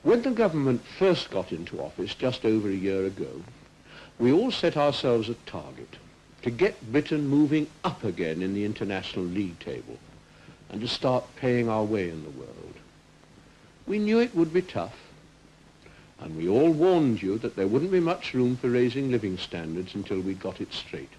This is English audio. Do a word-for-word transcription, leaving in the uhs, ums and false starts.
When the government first got into office just over a year ago, we all set ourselves a target to get Britain moving up again in the international league table and to start paying our way in the world. We knew it would be tough, and we all warned you that there wouldn't be much room for raising living standards until we got it straight.